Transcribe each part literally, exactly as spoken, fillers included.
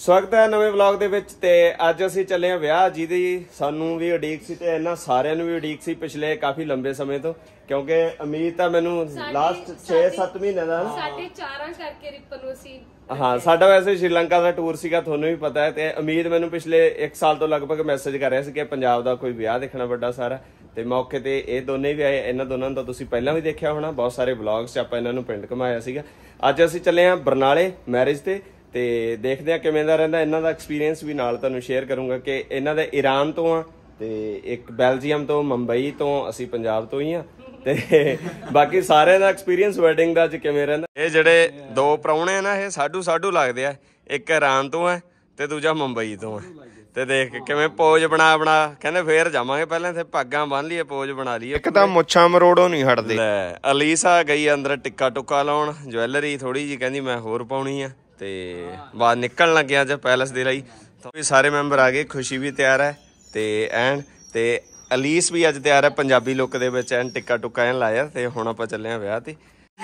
स्वागत है नवे व्लॉग दे विच ते अज असीं चले हैं विआह जिहदी सानू भी उडीक सी ते इन्हां सारिआं नूं भी उडीक सी पिछले काफी लंबे समय तो क्योंकि उम्मीद है मैनू लास्ट छे सत्त महीने दा साडे चारां करके रिपन नूं असीं हाँ साडा वैसे श्रीलंका का टूर सीगा तुहानूं भी पता है ते उम्मीद मैनू पिछले एक साल तो लगभग मैसेज कर रहे सी कि पंजाब दा कोई विआह देखना बड़ा सारा ते मौके ते ये दोनों भी आए इन्हां दोनों नूं तुसीं पहलां भी देखिया होना बहुत सारे व्लॉग्स च आपां इन्हां नूं पिंड घुमाया सीगा। अज असीं चले हां बरनाले मैरिज ते ਤੇ ਦੇਖਦੇ ਆ ਕਿਵੇਂ ਦਾ ਰਹਿੰਦਾ ਇਹਨਾਂ ਦਾ ਐਕਸਪੀਰੀਅੰਸ ਵੀ ਨਾਲ ਤੁਹਾਨੂੰ ਸ਼ੇਅਰ ਕਰੂੰਗਾ ਕਿ ਇਹਨਾਂ ਦੇ ਈਰਾਨ ਤੋਂ ਆ ਤੇ ਇੱਕ ਬੈਲਜੀਅਮ ਤੋਂ ਮੁੰਬਈ ਤੋਂ ਅਸੀਂ ਪੰਜਾਬ ਤੋਂ ਹੀ ਆ ਤੇ ਬਾਕੀ ਸਾਰਿਆਂ ਦਾ ਐਕਸਪੀਰੀਅੰਸ ਵੈਡਿੰਗ ਦਾ ਅੱਜ ਕਿਵੇਂ ਰਹਿੰਦਾ। ਇਹ ਜਿਹੜੇ ਦੋ ਪ੍ਰਾਹੁਣੇ ਆ ਨਾ ਇਹ ਸਾਡੂ ਸਾਡੂ ਲੱਗਦੇ ਆ ਇੱਕ ਈਰਾਨ ਤੋਂ ਆ ਤੇ ਦੂਜਾ ਮੁੰਬਈ ਤੋਂ ਆ ਤੇ ਦੇਖ ਕਿਵੇਂ ਪੋਜ ਬਣਾ ਬਣਾ ਕਹਿੰਦੇ ਫੇਰ ਜਾਵਾਂਗੇ ਪਹਿਲਾਂ ਇੱਥੇ ਪੱਗਾਂ ਬੰਨ ਲਈਏ ਪੋਜ ਬਣਾ ਲਈਏ ਇੱਕ ਤਾਂ ਮੁੱਛਾਂ ਮਰੋੜੋਂ ਨਹੀਂ ਹਟਦੇ। ਲੈ ਅਲੀਸਾ ਗਈ ਅੰਦਰ ਟਿੱਕਾ ਟੁੱਕਾ ਲਾਉਣ ਜਵੈਲਰੀ ਥੋੜੀ ਜੀ ਕਹਿੰਦੀ ਮੈਂ ਹੋਰ ਪਾਉਣੀ ਆ ਤੇ ਬਾਹਰ ਨਿਕਲਣ ਲੱਗਿਆ ਅੱਜ ਪੈਲਸ ਦੇ ਲਈ ਤਾਂ ਸਾਰੇ ਮੈਂਬਰ ਆ ਗਏ ਖੁਸ਼ੀ ਵੀ ਤਿਆਰ ਹੈ ਤੇ ਐਨ ਤੇ ਅਲੀਸ ਵੀ ਅੱਜ ਤਿਆਰ ਹੈ ਪੰਜਾਬੀ ਲੁੱਕ ਦੇ ਵਿੱਚ ਐਨ ਟਿੱਕਾ ਟੁੱਕਾ ਐਨ ਲਾਇਆ ਤੇ ਹੁਣ ਆਪਾਂ ਚੱਲੇ ਆ ਵਿਆਹ ਤੇ।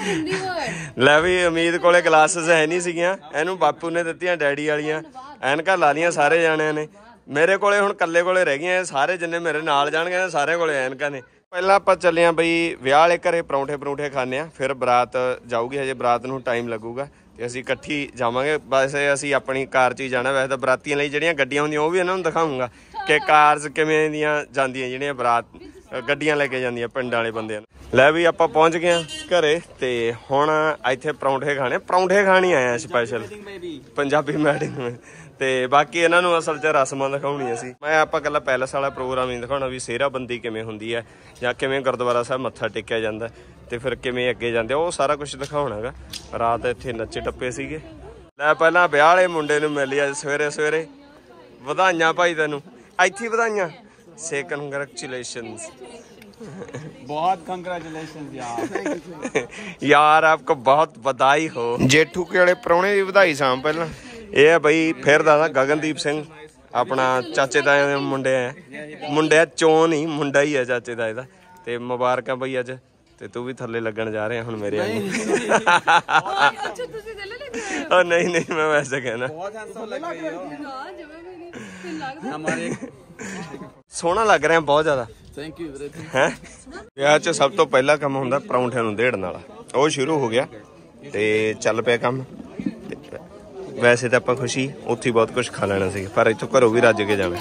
ਲੈ ਵੀ ਉਮੀਦ ਕੋਲੇ ਗਲਾਸਿਸ ਹੈ ਨਹੀਂ ਸੀਗੀਆਂ ਇਹਨੂੰ ਬਾਪੂ ਨੇ ਦਿੱਤੀਆਂ ਡੈਡੀ ਵਾਲੀਆਂ ਐਨਕਾਂ ਲਾ ਲੀਆਂ ਸਾਰੇ ਜਾਣਿਆਂ ਨੇ ਮੇਰੇ ਕੋਲੇ ਹੁਣ ਕੱਲੇ ਕੋਲੇ ਰਹਿ ਗਈਆਂ ਸਾਰੇ ਜਿੰਨੇ ਮੇਰੇ ਨਾਲ ਜਾਣਗੇ ਸਾਰਿਆਂ ਕੋਲੇ ਐਨਕਾਂ ਨੇ। ਪਹਿਲਾਂ ਆਪਾਂ ਚੱਲੇ ਆ ਬਈ ਵਿਆਹ ਵਾਲੇ ਘਰੇ ਪਰੌਂਠੇ ਪਰੌਂਠੇ ਖਾਣੇ ਆ ਫਿਰ ਬਰਾਤ ਜਾਊਗੀ ਹਜੇ ਬਰਾਤ ਨੂੰ ਟਾਈਮ ਲੱਗੂਗਾ ਤੇ ਅਸੀਂ ਇਕੱਠੀ ਜਾਵਾਂਗੇ ਵੈਸੇ ਅਸੀਂ ਆਪਣੀ ਕਾਰ 'ਚ ਹੀ ਜਾਣਾ ਵੈਸੇ ਤਾਂ ਬਰਾਤੀਆਂ ਲਈ ਜਿਹੜੀਆਂ ਗੱਡੀਆਂ ਹੁੰਦੀਆਂ ਉਹ ਵੀ ਇਹਨਾਂ ਨੂੰ ਦਿਖਾਊਂਗਾ ਕਿ ਕਾਰਸ ਕਿਵੇਂ ਦੀਆਂ ਜਾਂਦੀਆਂ ਜਿਹੜੀਆਂ ਬਰਾਤ ਗੱਡੀਆਂ ਲੈ ਕੇ ਜਾਂਦੀਆਂ ਪਿੰਡ ਵਾਲੇ ਬੰਦਿਆਂ ਨੂੰ। ਲੈ ਵੀ ਆਪਾਂ ਪਹੁੰਚ ਗਏ ਆ ਘਰੇ ਤੇ ਹੁਣ ਇੱਥੇ ਪਰੌਂਠੇ ਖਾਣੇ ਪਰੌਂਠੇ ਖਾਣੀ ਆਏ ਆ ਸਪੈਸ਼ਲ ਪੰਜਾਬੀ ਮੈਡਿੰਗ ਤੇ ਬਾਕੀ ਇਹਨਾਂ ਨੂੰ ਅਸਲ 'ਚ ਰਸਮਾਂ ਦਿਖਾਉਣੀਆਂ ਸੀ ਮੈਂ ਆਪਾਂ ਇਕੱਲਾ ਪੈਲਸ ਵਾਲਾ ਪ੍ਰੋਗਰਾਮ ਨਹੀਂ ਦਿਖਾਉਣਾ ਵੀ ਸਿਹਰਾਬੰਦੀ ਕਿਵੇਂ ਹੁੰਦੀ ਹੈ ਜਾਂ ਕਿਵੇਂ ਗੁਰਦੁਆਰਾ ਸਾਹਿਬ ਮੱਥਾ ਟੇਕਿਆ ਜਾਂਦਾ ਤੇ ਫਿਰ ਕਿਵੇਂ ਅੱਗੇ ਜਾਂਦੇ ਉਹ ਸਾਰਾ ਕੁਝ ਦਿਖਾਉਣਾ ਹੈਗਾ। ਰਾਤ ਇੱਥੇ ਨੱਚੇ ਟੱਪੇ ਸੀਗੇ। ਲੈ ਪਹਿਲਾਂ ਵਿਆਹ ਵਾਲੇ ਮੁੰਡੇ ਨੂੰ ਮਿਲੀ ਅੱਜ ਸਵੇਰੇ ਸਵੇਰੇ ਵਧਾਈਆਂ ਭਾਈ ਤੈਨੂੰ ਇੱਥੇ ਵਧਾਈਆਂ ਸੇ ਕੰਗ੍ਰੈਚੁਲੇਸ਼ਨਸ बहुत कंग्रेचुलेशंस यार यार आपको बहुत बधाई हो। जेठू के वाले प्राहुणे दी ਵਧਾਈ ਸਾਂ ਪਹਿਲਾਂ ਇਹ ਹੈ ਬਈ ਫਿਰ ਦਾ ਗਗਨਦੀਪ ਸਿੰਘ ਆਪਣਾ ਚਾਚੇ ਤਾਏ ਦੇ ਮੁੰਡੇ ਆ ਮੁੰਡਿਆ ਚੋਂ ਨਹੀਂ ਮੁੰਡਾ ਹੀ ਆ ਚਾਚੇ ਤਾਏ ਦਾ ਤੇ ਮੁਬਾਰਕਾਂ ਬਈ ਅੱਜ ਤੇ ਤੂੰ ਵੀ ਥੱਲੇ ਲੱਗਣ ਜਾ ਰਿਹਾ ਹੁਣ ਮੇਰੇ ਵਾਂਗੂ। ਅੱਛਾ ਤੁਸੀਂ ਥੱਲੇ ਲੱਗੇ ਹੋ? ਨਹੀਂ ਨਹੀਂ ਮੈਂ ਵੈਸੇ ਕਹਿਣਾ ਬਹੁਤ ਹੈਂਡਸਮ ਲੱਗ ਰਹੀ ਹੋ। ਹਾਂ ਜਮਾ ਵੀ ਨਹੀਂ ਫਿਰ ਲੱਗਦਾ ਹਮਾਰੇ ਸੋਹਣਾ ਲੱਗ ਰਿਹਾ ਬਹੁਤ ਜ਼ਿਆਦਾ ਥੈਂਕ ਯੂ ਵੀਰੇ ਹੈ। ਵਿਆਹ 'ਚ ਸਭ ਤੋਂ ਪਹਿਲਾ ਕੰਮ ਹੁੰਦਾ ਪਰੌਂਠਿਆਂ ਨੂੰ ਦੇੜਨ ਵਾਲਾ ਉਹ ਸ਼ੁਰੂ ਹੋ ਗਿਆ ਤੇ ਚੱਲ ਪਿਆ ਕੰਮ। ਵੈਸੇ ਤਾਂ ਆਪਾਂ ਖੁਸ਼ੀ ਉੱਥੇ ਬਹੁਤ ਕੁਝ ਖਾ ਲੈਣਾ ਸੀ ਪਰ ਇੱਥੋਂ ਘਰੋਂ ਵੀ ਰੱਜ ਕੇ ਜਾਣਾ।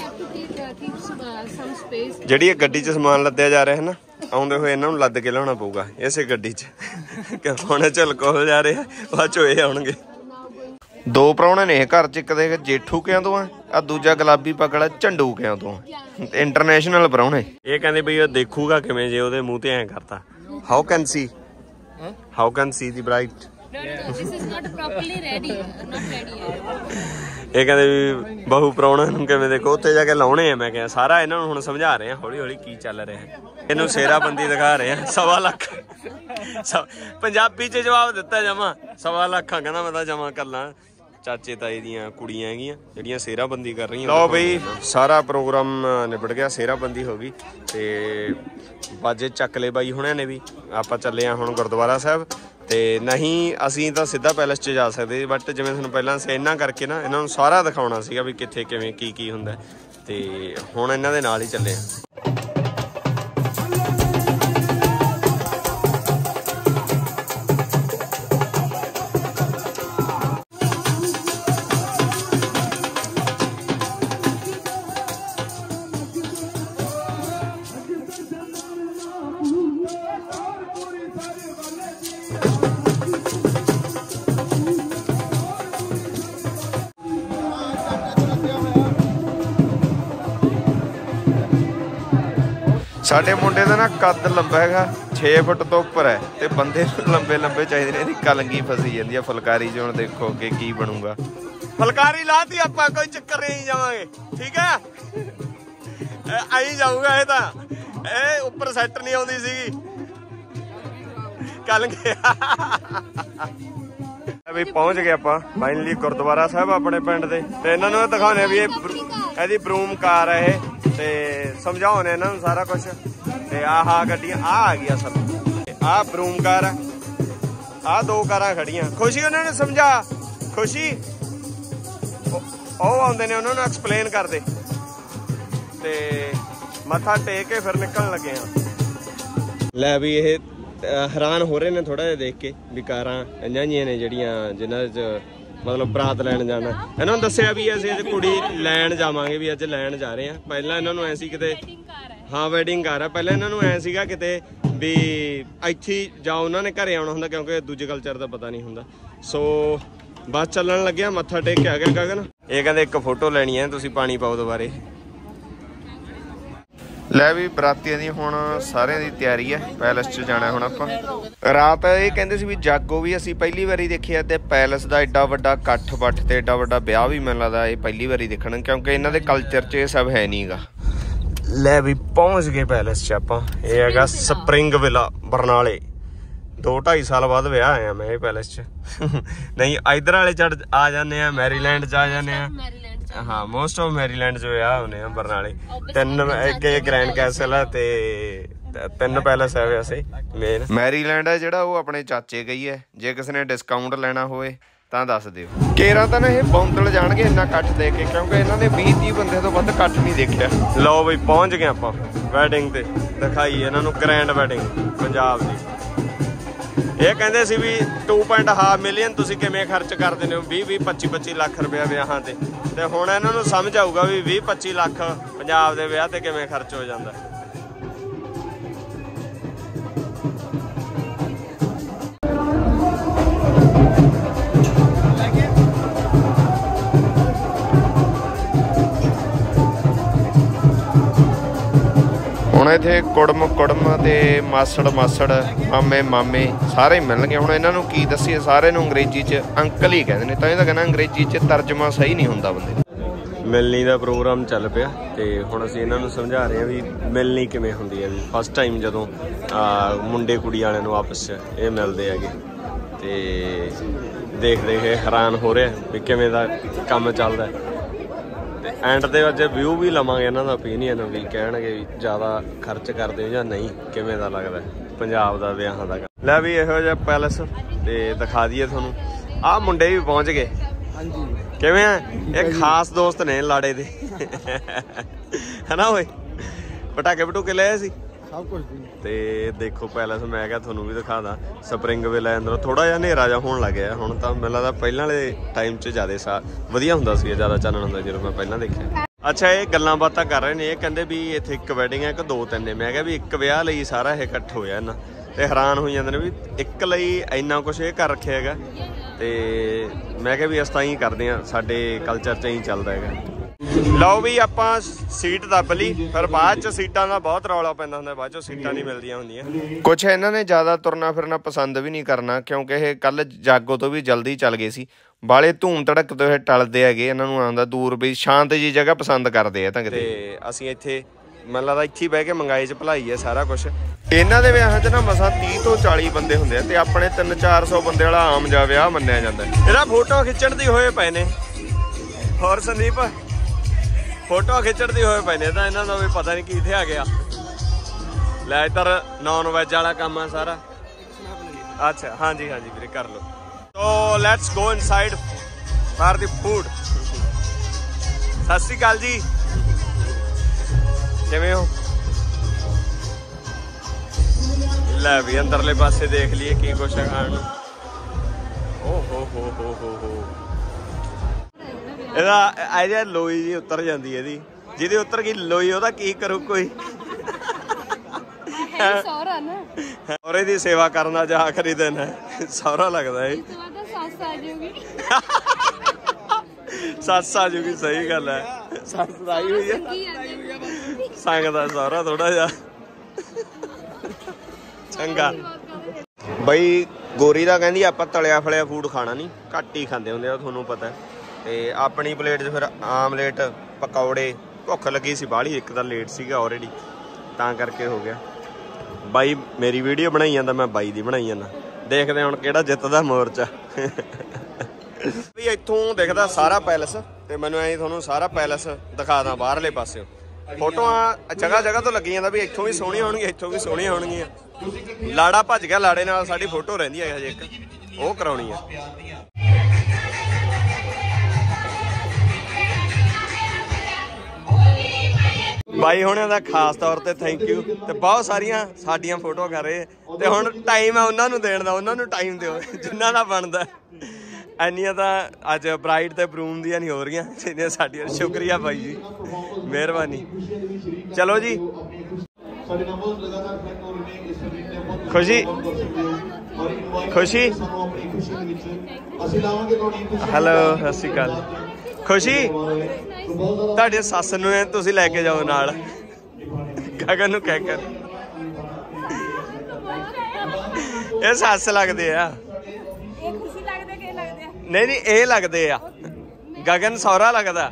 ਜਿਹੜੀ ਇਹ ਗੱਡੀ 'ਚ ਸਮਾਨ ਲੱਦਿਆ ਜਾ ਰਿਹਾ ਨਾ ਆਉਂਦੇ ਹੋਏ ਇਹਨਾਂ ਨੂੰ ਲੱਦ ਕੇ ਲਿਆਉਣਾ ਪਊਗਾ ਇਸੇ ਗੱਡੀ 'ਚ ਕਿ ਹੁਣ ਝਲਕੋ ਜਾ ਰਹੇ ਬਾਅਦ 'ਚੋਂ ਇਹ ਆਉਣਗੇ। ਦੋ ਪ੍ਰਾਹੁਣੇ ਨੇ ਇਹ ਘਰ 'ਚ ਇੱਕ ਦੇ ਜੇਠੂ ਕਿਆਂ ਤੋਂ ਆ ਆ ਦੂਜਾ ਗੁਲਾਬੀ ਪਕੜਾ ਝੰਡੂ ਕਿਆਂ ਤੋਂ ਇੰਟਰਨੈਸ਼ਨਲ ਪ੍ਰਾਹੁਣੇ। ਇਹ ਕਹਿੰਦੇ ਬਈ ਉਹ ਦੇਖੂਗਾ ਕਿਵੇਂ ਜੇ ਉਹਦੇ ਮੂੰਹ ਤੇ ਐਂ ਕਰਤਾ how can see how can see the bright ਇਹ ਕਹਿੰਦੇ ਵੀ ਬਹੂ ਪ੍ਰਾਹੁਣਾ ਨੂੰ ਕਿਵੇਂ ਦੇਖੋ ਉੱਥੇ ਜਾ ਕੇ ਲਾਉਣੇ ਆ। ਮੈਂ ਕਿਹਾ ਸਾਰਾ ਇਹਨਾਂ ਨੂੰ ਹੁਣ ਸਮਝਾ ਰਹੇ ਆ ਹੌਲੀ ਹੌਲੀ ਕੀ ਚੱਲ ਰਿਹਾ ਇਹਨੂੰ ਸਿਹਰਾਬੰਦੀ ਦਿਖਾ ਰਹੇ ਆ ਸਵਾ ਲੱਖ ਪੰਜਾਬੀ 'ਚ ਜਵਾਬ ਦਿੱਤਾ ਜਮਾ ਸਵਾ ਲੱਖਾਂ ਕਹਿੰਦਾ ਮੈਂ ਤਾਂ ਜਮਾ ਕਰ ਲਾਂ ਚਾਚੇ ਤਾਏ ਦੀਆਂ ਕੁੜੀਆਂ ਹੈਗੀਆਂ ਜਿਹੜੀਆਂ ਸਿਹਰਾਬੰਦੀ ਕਰ ਰਹੀਆਂ। ਲਓ ਬਈ ਸਾਰਾ ਪ੍ਰੋਗਰਾਮ ਨਿਬੜ ਗਿਆ ਸਿਹਰਾਬੰਦੀ ਹੋ ਗਈ ਤੇ ਬਾਜੇ ਚੱਕ ਲਏ ਬਾਈ ਹੁਣਿਆਂ ਨੇ ਵੀ ਆਪਾਂ ਚੱਲੇ ਆ ਹੁਣ ਗੁਰਦੁਆਰਾ ਸਾਹਿਬ ਤੇ ਨਹੀਂ ਅਸੀਂ ਤਾਂ ਸਿੱਧਾ ਪੈਲਸ 'ਚ ਜਾ ਸਕਦੇ ਬਟ ਜਿਵੇਂ ਤੁਹਾਨੂੰ ਪਹਿਲਾਂ ਇਹਨਾਂ ਕਰਕੇ ਨਾ ਇਹਨਾਂ ਨੂੰ ਸਾਰਾ ਦਿਖਾਉਣਾ ਸੀਗਾ ਵੀ ਕਿੱਥੇ ਕਿਵੇਂ ਕੀ ਕੀ ਹੁੰਦਾ ਤੇ ਹੁਣ ਇਹਨਾਂ ਦੇ ਨਾਲ ਹੀ ਚੱਲੇ ਆ। ਸਾਡੇ ਮੁੰਡੇ ਦਾ ਨਾ ਕੱਦ ਲੰਬਾ ਹੈਗਾ ਛੇ ਫੁੱਟ ਤੋਂ ਉੱਪਰ ਹੈ ਤੇ ਬੰਦੇ ਨੂੰ ਲੰਬੇ ਲੰਬੇ ਚਾਹੀਦੇ ਨੇ। ਇਹਦੀ ਕਲੰਗੀ ਫਸੀ ਜਾਂਦੀ ਆ ਫੁਲਕਾਰੀ 'ਚ ਹੁਣ ਦੇਖੋ ਕਿ ਕੀ ਬਣੂਗਾ। ਫੁਲਕਾਰੀ ਲਾਤੀ ਆਪਾਂ ਕੋਈ ਚੱਕਰ ਨਹੀਂ ਜਾਵਾਂਗੇ ਠੀਕ ਹੈ ਆਈ ਜਾਊਗਾ ਇਹ ਤਾਂ ਇਹ ਉੱਪਰ ਸੈੱਟ ਨਹੀਂ ਆਉਂਦੀ ਸੀਗੀ ਕਲੰਗੀ ਵੀ ਪਹੁੰਚ ਗਏ ਆਪਾਂ ਫਾਈਨਲੀ ਗੁਰਦੁਆਰਾ ਸਾਹਿਬ ਆਪਣੇ ਪਿੰਡ ਦੇ ਤੇ ਇਹਨਾਂ ਨੂੰ ਦਿਖਾਉਣੇ ਵੀ ਇਹ ਇਹਦੀ ਬਰੂਮ ਕਾਰ ਹੈ ਇਹ ਤੇ ਸਮਝਾਉਣੇ ਇਹਨਾਂ ਨੂੰ ਸਾਰਾ ਕੁਛ ਤੇ ਆਹ ਗੱਡੀਆਂ ਆ ਆ ਗਈਆਂ ਸਭ ਆਹ ਬਰੂਮ ਕਾਰ ਆ ਦੋ ਕਾਰਾਂ ਖੜੀਆਂ ਖੁਸ਼ੀ ਉਹਨਾਂ ਨੇ ਸਮਝਾ खुशी ਉਹ ਆਉਂਦੇ ਨੇ ਉਹਨਾਂ ਨੂੰ ਐਕਸਪਲੇਨ ਕਰਦੇ ਤੇ ਮੱਥਾ ਟੇਕ ਕੇ ਫਿਰ ਨਿਕਲਣ ਲੱਗੇ ਆ। ਲੈ ਵੀ ਇਹ ਹੈਰਾਨ ਹੋ ਰਹੇ ਨੇ ਥੋੜਾ ਜਿਹਾ ਦੇਖ ਕੇ ਵੀ ਕਾਰਾਂ ਇੰਨੀਆਂ ਜੀਆਂ ਨੇ ਜਿਹੜੀਆਂ ਜਿਨ੍ਹਾਂ 'ਚ ਮਤਲਬ ਬਰਾਤ ਲੈਣ ਜਾਣਾ। ਇਹਨਾਂ ਨੂੰ ਦੱਸਿਆ ਵੀ ਅਸੀਂ ਅੱਜ ਕੁੜੀ ਲੈਣ ਜਾਵਾਂਗੇ, ਵੀ ਅੱਜ ਲੈਣ ਜਾ ਰਹੇ ਆ। ਪਹਿਲਾਂ ਇਹਨਾਂ ਨੂੰ ਐ ਸੀ ਕਿਤੇ ਹਾਂ ਵੈਡਿੰਗ ਕਾਰ ਆ, ਪਹਿਲਾਂ ਇਹਨਾਂ ਨੂੰ ਐ ਸੀਗਾ ਕਿਤੇ ਵੀ ਇੱਥੇ ਜਾਂ ਉਹਨਾਂ ਨੇ ਘਰੇ ਆਉਣਾ ਹੁੰਦਾ ਕਿਉਂਕਿ ਦੂਜੇ ਕਲਚਰ ਦਾ ਪਤਾ ਨਹੀਂ ਹੁੰਦਾ। ਸੋ ਬਸ ਚੱਲਣ ਲੱਗਿਆ, ਮੱਥਾ ਟੇਕ ਕੇ ਆ ਗਿਆ ਗਗਨ। ਇਹ ਕਹਿੰਦੇ ਇੱਕ ਫੋਟੋ ਲੈਣੀ ਹੈ, ਤੁਸੀਂ ਪਾਣੀ ਪਾਓ ਦੁਬਾਰੇ। ਲੈ ਵੀ ਬਰਾਤੀਆਂ ਦੀ ਹੁਣ ਸਾਰਿਆਂ ਦੀ ਤਿਆਰੀ ਹੈ, ਪੈਲਸ 'ਚ ਜਾਣਾ ਹੁਣ ਆਪਾਂ। ਰਾਤ ਇਹ ਕਹਿੰਦੇ ਸੀ ਵੀ ਜਾਗੋ ਵੀ ਅਸੀਂ ਪਹਿਲੀ ਵਾਰੀ ਦੇਖਿਆ ਤੇ ਪੈਲਸ ਦਾ ਐਡਾ ਵੱਡਾ ਇਕੱਠ ਬੱਠ ਤੇ ਐਡਾ ਵੱਡਾ ਵਿਆਹ ਵੀ ਮੈਨੂੰ ਲੱਗਦਾ ਇਹ ਪਹਿਲੀ ਵਾਰੀ ਦੇਖਣ, ਕਿਉਂਕਿ ਇਹਨਾਂ ਦੇ ਕਲਚਰ 'ਚ ਇਹ ਸਭ ਹੈ ਨਹੀਂ ਗਾ। ਲੈ ਵੀ ਪਹੁੰਚ ਗਏ ਪੈਲਸ 'ਚ ਆਪਾਂ। ਇਹ ਹੈਗਾ ਸਪਰਿੰਗ ਵਿਲਾ ਬਰਨਾਲੇ। ਦੋ ਢਾਈ ਸਾਲ ਬਾਅਦ ਵਿਆਹ ਆਇਆ ਮੈਂ ਇਹ ਪੈਲਸ 'ਚ। ਨਹੀਂ ਇਧਰ ਵਾਲੇ ਚੜ ਆ ਜਾਂਦੇ ਆ, ਮੈਰੀਲੈਂਡ 'ਚ ਆ ਜਾਂਦੇ ਆ। ਹਾਂ ਮੋਸਟ ਆਫ ਮੈਰੀਲੈਂਡ 'ਚ ਵਿਆਹ ਹੁੰਦੇ ਆ ਬਰਨਾਲੇ। ਤਿੰਨ ਇੱਕ ਗ੍ਰੈਂਡ ਕੈਸਲ ਆ ਤੇ ਤਿੰਨ ਪੈਲਸ ਹੈ ਵੈਸੇ ਮੇਨ। ਮੈਰੀਲੈਂਡ ਹੈ ਜਿਹੜਾ ਉਹ ਆਪਣੇ ਚਾਚੇ ਗਈ ਹੈ। ਜੇ ਕਿਸੇ ਨੇ ਡਿਸਕਾਊਂਟ ਲੈਣਾ ਹੋਵੇ ਤਾਂ ਦੱਸ ਦਿਓ। ਕੇਰਾਂ ਤਾਂ ਨਾ ਇਹ ਬੌਂਦਲ ਜਾਣਗੇ ਇੰਨਾ ਇਕੱਠ ਦੇ ਕੇ, ਕਿਉਂਕਿ ਇਹਨਾਂ ਨੇ ਵੀਹ ਤੀਹ ਬੰਦੇ ਤੋਂ ਵੱਧ ਇਕੱਠ ਨਹੀਂ ਦੇਖਿਆ। ਲਓ ਬਈ ਪਹੁੰਚ ਗਏ ਆਪਾਂ ਵੈਡਿੰਗ ਤੇ। ਦਿਖਾਈ ਇਹਨਾਂ ਨੂੰ ਗ੍ਰੈਂਡ ਵੈਡਿੰਗ ਪੰਜਾਬ ਦੀ। ਇਹ ਕਹਿੰਦੇ ਸੀ ਵੀ ਟੂ ਪੁਆਇੰਟ ਹਾਫ ਮਿਲੀਅਨ ਤੁਸੀਂ ਕਿਵੇਂ ਖਰਚ ਕਰ ਦਿੰਦੇ ਹੋ ਵੀਹ ਵੀਹ ਪੱਚੀ ਪੱਚੀ ਲੱਖ ਰੁਪਇਆ ਵਿਆਹਾਂ ਤੇ। ਤੇ ਹੁਣ ਇਹਨਾਂ ਨੂੰ ਸਮਝ ਆਊਗਾ ਵੀ ਵੀਹ ਪੱਚੀ ਲੱਖ ਪੰਜਾਬ ਦੇ ਵਿਆਹ ਤੇ ਕਿਵੇਂ ਖਰਚ ਹੋ ਜਾਂਦਾ। ਹੁਣ ਇੱਥੇ ਕੁੜਮ ਕੁੜਮ ਤੇ ਮਾਸੜ ਮਾਸੜ ਮਾਮੇ ਮਾਮੇ ਸਾਰੇ ਮਿਲਣਗੇ। ਹੁਣ ਇਹਨਾਂ ਨੂੰ ਕੀ ਦੱਸੀਏ, ਸਾਰੇ ਨੂੰ ਅੰਗਰੇਜ਼ੀ 'ਚ ਅੰਕਲ ਹੀ ਕਹਿੰਦੇ ਨੇ, ਤਾਂ ਇਹ ਤਾਂ ਕਹਿੰਦਾ ਅੰਗਰੇਜ਼ੀ 'ਚ ਤਰਜਮਾ ਸਹੀ ਨਹੀਂ ਹੁੰਦਾ ਬੰਦੇ। ਮਿਲਣੀ ਦਾ ਪ੍ਰੋਗਰਾਮ ਚੱਲ ਪਿਆ ਤੇ ਹੁਣ ਅਸੀਂ ਇਹਨਾਂ ਨੂੰ ਸਮਝਾ ਰਹੇ ਹਾਂ ਵੀ ਮਿਲਣੀ ਕਿਵੇਂ ਹੁੰਦੀ ਹੈ। ਵੀ ਫਸਟ ਟਾਈਮ ਜਦੋਂ ਮੁੰਡੇ ਕੁੜੀ ਵਾਲਿਆਂ ਨੂੰ ਆਪਸ 'ਚ ਇਹ ਮਿਲਦੇ ਹੈਗੇ ਤੇ ਦੇਖ ਦੇਖ ਕੇ ਹੈਰਾਨ ਹੋ ਰਿਹਾ ਵੀ ਕਿਵੇਂ ਦਾ ਕੰਮ ਚੱਲਦਾ। ਤੇ ਐਂਡ ਤੇ ਅੱਜ ਵਿਊ ਵੀ ਲਵਾਂਗੇ ਇਹਨਾਂ ਦਾ ਓਪੀਨੀਅਨ, ਵੀ ਕਹਿਣਗੇ ਵੀ ਜ਼ਿਆਦਾ ਖਰਚ ਕਰਦੇ ਹੋ ਜਾਂ ਨਹੀਂ, ਕਿਵੇਂ ਦਾ ਲੱਗਦਾ ਪੰਜਾਬ ਦਾ ਵਿਆਹਾਂ ਦਾ। ਲੈ ਵੀ ਇਹੋ ਜਿਹਾ ਪੈਲਸ ਤੇ ਦਿਖਾ ਦਈਏ ਤੁਹਾਨੂੰ। ਆਹ ਮੁੰਡੇ ਵੀ ਪਹੁੰਚ ਗਏ। ਹਾਂਜੀ ਕਿਵੇਂ ਆ? ਇਹ ਖਾਸ ਦੋਸਤ ਨੇ ਲਾੜੇ ਦੇ ਹਨਾ ਓਏ। ਪਟਾਕੇ ਪਟੂਕੇ ਲਏ ਸੀ ਸਭ ਕੁਝ ਤੇ ਦੇਖੋ ਪੈਲਸ। ਮੈਂ ਕਿਹਾ ਤੁਹਾਨੂੰ ਵੀ ਦਿਖਾ ਦਾਂ ਸਪਰਿੰਗ ਵਿਲਾ। ਅੰਦਰੋਂ ਥੋੜਾ ਜਿਹਾ ਹਨੇਰਾ ਜਿਹਾ ਹੋਣ ਲੱਗਿਆ ਹੁਣ ਤਾਂ। ਮੈਨੂੰ ਲੱਗਦਾ ਪਹਿਲਾਂ ਵਾਲੇ ਟਾਈਮ 'ਚ ਜ਼ਿਆਦਾ ਸਾ ਵਧੀਆ ਹੁੰਦਾ ਸੀ, ਜ਼ਿਆਦਾ ਚਾਨਣ ਹੁੰਦਾ ਜਦੋਂ ਮੈਂ ਪਹਿਲਾਂ ਦੇਖਿਆ। ਅੱਛਾ ਇਹ ਗੱਲਾਂ ਬਾਤਾਂ ਕਰ ਰਹੇ ਨੇ। ਇਹ ਕਹਿੰਦੇ ਵੀ ਇੱਥੇ ਇੱਕ ਵੈਡਿੰਗ ਹੈ ਕਿ ਦੋ ਤਿੰਨ ਨੇ। ਮੈਂ ਕਿਹਾ ਵੀ ਇੱਕ ਵਿਆਹ ਲਈ ਸਾਰਾ ਇਹ ਇਕੱਠ ਹੋਇਆ ਇਹਨਾਂ ਤੇ ਹੈਰਾਨ ਹੋਈ ਜਾਂਦੇ ਨੇ ਵੀ ਇੱਕ ਲਈ ਇੰਨਾ ਕੁਛ ਇਹ ਕਰ ਰੱਖਿਆ ਹੈਗਾ। ਤੇ ਮੈਂ ਕਿਹਾ ਵੀ ਅਸੀਂ ਤਾਂ ਹੀ ਕਰਦੇ ਹਾਂ, ਸਾਡੇ ਕਲਚਰ 'ਚ ਹੀ ਚੱਲਦਾ ਹੈਗਾ। ਲਓ ਵੀ ਆਪਾਂ ਸੀਟ ਦੱਬ ਲਈ, ਫਿਰ ਬਾਅਦ 'ਚ ਸੀਟਾਂ ਦਾ ਬਹੁਤ ਰੌਲਾ ਪੈਂਦਾ ਹੁੰਦਾ, ਬਾਅਦ 'ਚੋਂ ਸੀਟਾਂ ਨਹੀਂ ਮਿਲਦੀਆਂ ਹੁੰਦੀਆਂ। ਕੁਛ ਇਹਨਾਂ ਨੇ ਜ਼ਿਆਦਾ ਤੁਰਨਾ ਫਿਰਨਾ ਪਸੰਦ ਵੀ ਨਹੀਂ ਕਰਨਾ, ਕਿਉਂਕਿ ਇਹ ਕੱਲ ਜਾਗੋ ਤੋਂ ਵੀ ਜਲਦੀ ਚੱਲ ਗਏ ਸੀ। ਬਾਲੇ ਧੂਮ ਧੜਕ ਤੋਂ ਇਹ ਟਲਦੇ ਹੈਗੇ। ਇਹਨਾਂ ਨੂੰ ਆਉਂਦਾ ਦੂਰ ਵੀ ਸ਼ਾਂਤ ਜੀ ਜਗ੍ਹਾ ਪਸੰਦ ਕਰਦੇ ਆ ਤਾਂ ਕਿਤੇ। ਤੇ ਅਸੀਂ ਇੱਥੇ ਮੈਨੂੰ ਲੱਗਦਾ ਇੱਥੇ ਹੀ ਬਹਿ ਕੇ ਮੰਗਾਈ 'ਚ ਭਲਾਈ ਹੈ ਸਾਰਾ ਕੁਛ। ਇਹਨਾਂ ਦੇ ਵਿਆਹਾਂ 'ਚ ਨਾ ਮਸਾਂ ਤੀਹ ਤੋਂ ਚਾਲੀ ਬੰਦੇ ਹੁੰਦੇ ਆ ਤੇ ਆਪਣੇ ਤਿੰਨ ਚਾਰ ਸੌ ਬੰਦੇ ਵਾਲਾ ਆਮ ਜਿਹਾ ਵਿਆਹ ਮੰਨਿਆ ਜਾਂਦਾ। ਇਹਦਾ ਫੋਟੋ ਖਿੱਚਣ ਦੀ ਹੋਏ ਪਏ ਨੇ। ਹੋਰ ਸੰਦੀਪ ਫੋਟੋ ਖਿੱਚਣ ਦੀ ਹੋਏ ਪਏ ਨੇ ਤਾਂ ਇਹਨਾਂ ਦਾ ਵੀ ਪਤਾ ਨਹੀਂ ਕੀ ਇੱਥੇ ਆ ਗਿਆ। ਲੈ ਇੱਧਰ ਨੌਨ ਵੈਜ ਵਾਲਾ ਕੰਮ ਆ ਸਾਰਾ। ਅੱਛਾ ਹਾਂਜੀ ਹਾਂਜੀ ਵੀਰੇ ਕਰ ਲਓ। So let's go inside for the food. ਸਤਿ ਸ਼੍ਰੀ ਅਕਾਲ ਜੀ, ਕਿਵੇਂ ਹੋ? ਲੈ ਵੀ ਅੰਦਰਲੇ ਪਾਸੇ ਦੇਖ ਲਈਏ ਕੀ ਕੁਛ ਹੈ ਖਾਣ ਨੂੰ। ਓ ਹੋ ਹੋ ਹੋ ਹੋ ਹੋ ਇਹਦਾ ਇਹਦਾ ਲੋਈ ਜੀ ਉਤਰ ਜਾਂਦੀ ਇਹਦੀ। ਜਿਹਦੀ ਉਤਰ ਗਈ ਲੋਈ ਉਹਦਾ ਕੀ ਕਰੂ ਕੋਈ। ਸਹੁਰਾ ਨਾ ਔਰ ਇਹਦੀ ਸੇਵਾ ਕਰਨ ਦਾ ਜਾਂ ਆਖਰੀ ਦਿਨ ਹੈ ਸਹੁਰਾ ਲੱਗਦਾ ਇਹ। ਸੱਸ ਆ ਜਾਊਗੀ। ਸੱਸ ਆ ਜਾਊਗੀ, ਸਹੀ ਗੱਲ ਹੈ। ਸੱਸ ਆਈ ਹੋਈ ਹੈ, ਸੰਗ ਦਾ ਸਹੁਰਾ ਥੋੜਾ ਜਿਹਾ ਚੰਗਾ। ਬਈ ਗੋਰੀ ਦਾ ਕਹਿੰਦੀ ਆਪਾਂ ਤਲਿਆ ਫਲਿਆ ਫੂਡ ਖਾਣਾ ਨਹੀਂ, ਘੱਟ ਹੀ ਖਾਂਦੇ ਹੁੰਦੇ ਆ ਤੁਹਾਨੂੰ ਪਤਾ। ਤੇ ਆਪਣੀ ਪਲੇਟ 'ਚ ਫਿਰ ਆਮਲੇਟ ਪਕੌੜੇ। ਭੁੱਖ ਲੱਗੀ ਸੀ ਬਾਹਲੀ, ਇੱਕ ਤਾਂ ਲੇਟ ਸੀਗਾ ਆਲਰੇਡੀ ਤਾਂ ਕਰਕੇ ਹੋ ਗਿਆ। ਬਾਈ ਮੇਰੀ ਵੀਡੀਓ ਬਣਾਈ ਜਾਂਦਾ, ਮੈਂ ਬਾਈ ਦੀ ਬਣਾਈ ਜਾਂਦਾ। ਦੇਖਦੇ ਹੁਣ ਕਿਹੜਾ ਜਿੱਤਦਾ ਮੋਰਚਾ। ਵੀ ਇੱਥੋਂ ਦਿਖਦਾ ਸਾਰਾ ਪੈਲਸ ਤੇ ਮੈਨੂੰ ਐਂ ਤੁਹਾਨੂੰ ਸਾਰਾ ਪੈਲਸ ਦਿਖਾ ਦਾਂ ਬਾਹਰਲੇ ਪਾਸਿਓ। ਫੋਟੋਆਂ ਜਗ੍ਹਾ ਜਗ੍ਹਾ ਤੋਂ ਲੱਗੀ ਜਾਂਦਾ ਵੀ ਇੱਥੋਂ ਵੀ ਸੋਹਣੀਆਂ ਹੋਣਗੀਆਂ, ਇੱਥੋਂ ਵੀ ਸੋਹਣੀਆਂ ਹੋਣਗੀਆਂ। ਲਾੜਾ ਭੱਜ ਗਿਆ, ਲਾੜੇ ਨਾਲ ਸਾਡੀ ਫੋਟੋ ਰਹਿੰਦੀ ਹੈ ਹਜੇ ਇੱਕ, ਉਹ ਕਰਾਉਣੀ ਆ। ਬਾਈ ਹੁਣਾਂ ਦਾ ਖਾਸ ਤੌਰ ਤੇ ਥੈਂਕ ਯੂ। ਤੇ ਬਹੁਤ ਸਾਰੀਆਂ ਸਾਡੀਆਂ ਫੋਟੋ ਕਰ ਰਹੇ ਤੇ ਹੁਣ ਟਾਈਮ ਆ ਉਹਨਾਂ ਨੂੰ ਦੇਣ ਦਾ, ਉਹਨਾਂ ਨੂੰ ਟਾਈਮ ਦਿਓ ਜਿੰਨਾ ਦਾ ਬਣਦਾ। ਇੰਨੀਆਂ ਤਾਂ ਅੱਜ ਬਰਾਈਡ ਤੇ ਬਰੂਮ ਦੀਆਂ ਨਹੀਂ ਹੋ ਰਹੀਆਂ ਜਿੰਨੀਆਂ ਸਾਡੀਆਂ। ਸ਼ੁਕਰੀਆ ਬਾਈ ਜੀ, ਮਿਹਰਬਾਨੀ। ਚਲੋ ਜੀ, ਖੁਸ਼ੀ ਖੁਸ਼ੀ ਹੈਲੋ, ਸਤਿ ਸ਼੍ਰੀ ਅਕਾਲ। ਖੁਸ਼ੀ ਤੁਹਾਡੇ ਸੱਸ ਨੂੰ ਤੁਸੀਂ ਲੈ ਕੇ ਜਾਓ ਨਾਲ, ਗਗਨ ਨੂੰ ਕਹਿ ਕਰ। ਇਹ ਸੱਸ ਲੱਗਦੇ ਆ। ਨਹੀਂ ਨਹੀਂ, ਇਹ ਲੱਗਦੇ ਆ। ਗਗਨ ਸਹੁਰਾ ਲੱਗਦਾ।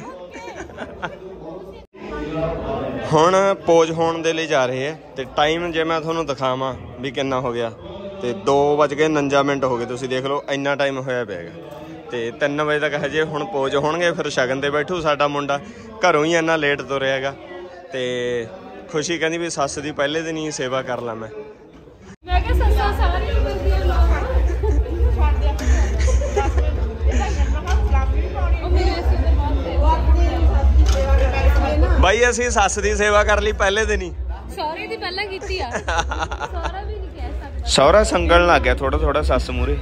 ਹੁਣ ਪੋਜ ਹੋਣ ਦੇ ਲਈ ਜਾ ਰਹੇ ਆ ਤੇ ਟਾਈਮ ਜੇ ਮੈਂ ਤੁਹਾਨੂੰ ਦਿਖਾਵਾਂ ਵੀ ਕਿੰਨਾ ਹੋ ਗਿਆ ਤੇ ਦੋ ਵੱਜ ਕੇ ਉਨੰਜਾ ਮਿੰਟ ਹੋ ਗਏ। ਤੁਸੀਂ ਦੇਖ ਲਓ ਇੰਨਾ ਟਾਈਮ ਹੋਇਆ ਪਿਆ ਹੈਗਾ ਤੇ ਤਿੰਨ ਵਜੇ ਤੱਕ ਹਜੇ ਹੁਣ ਪੋਜ ਹੋਣਗੇ, ਫਿਰ ਸ਼ਗਨ ਤੇ ਬੈਠੂ। ਸਾਡਾ ਮੁੰਡਾ ਘਰੋਂ ਹੀ ਇੰਨਾ ਲੇਟ ਤੁਰਿਆ ਹੈਗਾ ਤੇ ਖੁਸ਼ੀ ਕਹਿੰਦੀ ਵੀ ਸੱਸ ਦੀ ਪਹਿਲੇ ਦਿਨ ਹੀ ਸੇਵਾ ਕਰ ਲਾਂ ਮੈਂ। ਮੈਂ ਕਿਹਾ ਸੱਸਾਂ ਸਾਰੀਆਂ ਮਿਲਦੀਆਂ ਲੋਕ ਉਹ ਮੇਰੇ ਸਿਰ ਮਾਰਦੇ ਉਹ ਆਪਣੀ ਬਾਈ ਅਸੀਂ ਸੱਸ ਦੀ ਸੇਵਾ ਕਰ ਲਈ ਪਹਿਲੇ ਦਿਨ ਹੀ। ਸਹੁਰੇ ਦੀ ਪਹਿਲਾਂ ਕੀਤੀ ਆ, ਸਹੁਰਾ ਵੀ ਨਹੀਂ ਕਹਿ ਸਕਦਾ। ਸਹੁਰਾ ਸੰਗਲ ਲੱਗ ਗਿਆ ਥੋੜਾ ਥੋੜਾ ਸੱਸ ਮੂਹਰੇ।